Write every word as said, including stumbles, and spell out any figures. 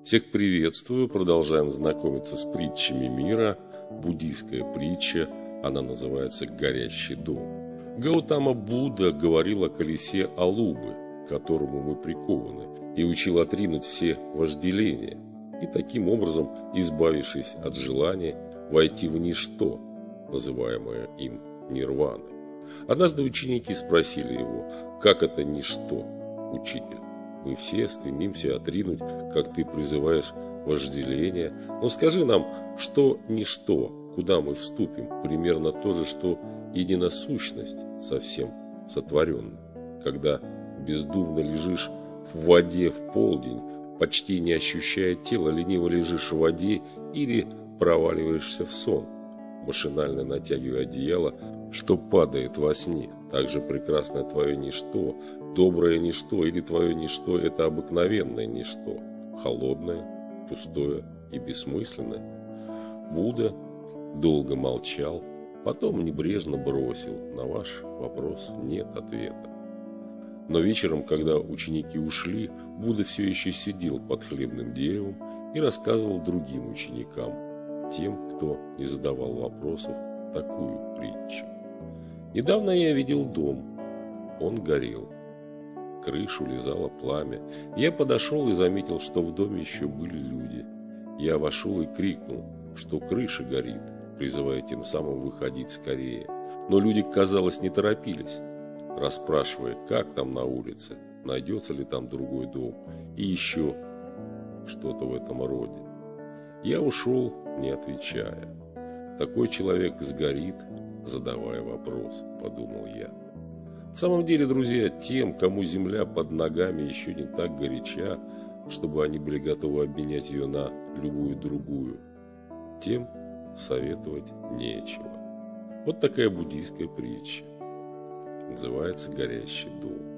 Всех приветствую, продолжаем знакомиться с притчами мира. Буддийская притча, она называется «Горящий дом». Гаутама Будда говорил о колесе Алубы, к которому мы прикованы, и учил отринуть все вожделения, и таким образом, избавившись от желания, войти в ничто, называемое им нирваной. Однажды ученики спросили его: «Как это ничто, учитель? Мы все стремимся отринуть, как ты призываешь, вожделение. Но скажи нам, что ничто, куда мы вступим, примерно то же, что единосущность совсем сотворенная, когда бездумно лежишь в воде в полдень, почти не ощущая тела, лениво лежишь в воде или проваливаешься в сон, машинально натягивая одеяло, что падает во сне. Также прекрасное твое ничто, доброе ничто или твое ничто – это обыкновенное ничто, холодное, пустое и бессмысленное». Будда долго молчал, потом небрежно бросил: «На ваш вопрос нет ответа». Но вечером, когда ученики ушли, Будда все еще сидел под хлебным деревом и рассказывал другим ученикам, тем, кто не задавал вопросов, такую притчу. «Недавно я видел дом. Он горел. Крышу лизало пламя. Я подошел и заметил, что в доме еще были люди. Я вошел и крикнул, что крыша горит, призывая тем самым выходить скорее. Но люди, казалось, не торопились, расспрашивая, как там на улице, найдется ли там другой дом и еще что-то в этом роде. Я ушел, не отвечая. Такой человек сгорит, задавая вопрос», – подумал я. В самом деле, друзья, тем, кому земля под ногами еще не так горяча, чтобы они были готовы обменять ее на любую другую, тем советовать нечего. Вот такая буддийская притча. Называется «Горящий дом».